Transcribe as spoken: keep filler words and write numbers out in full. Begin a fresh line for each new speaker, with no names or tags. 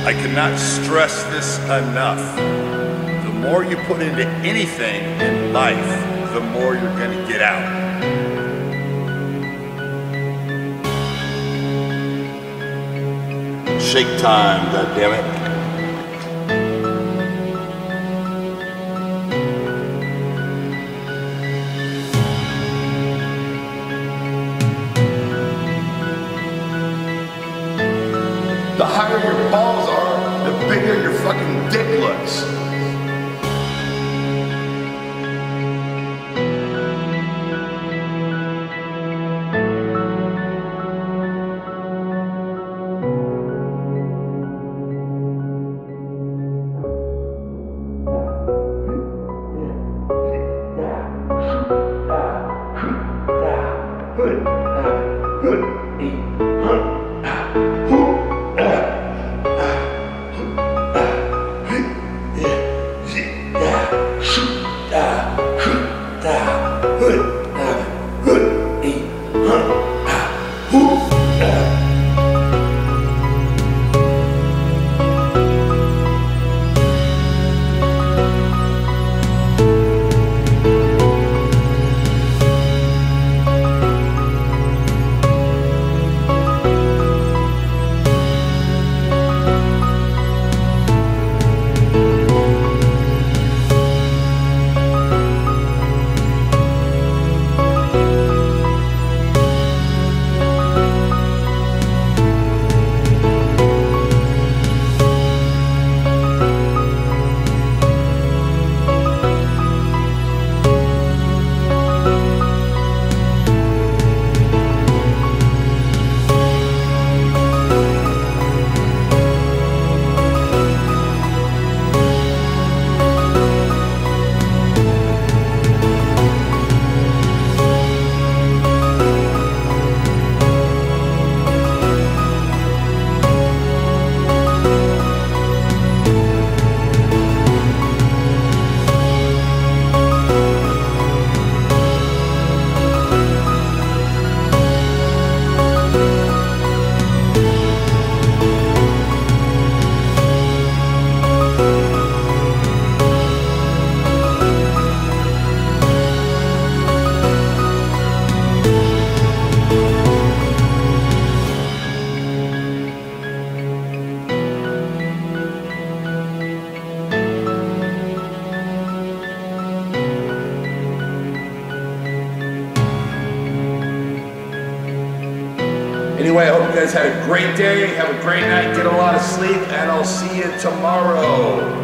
I cannot stress this enough. The more you put into anything in life, the more you're going to get out. Shake time, goddammit. The higher your balls are, the bigger your fucking dick looks. Anyway, I hope you guys had a great day, have a great night, get a lot of sleep, and I'll see you tomorrow.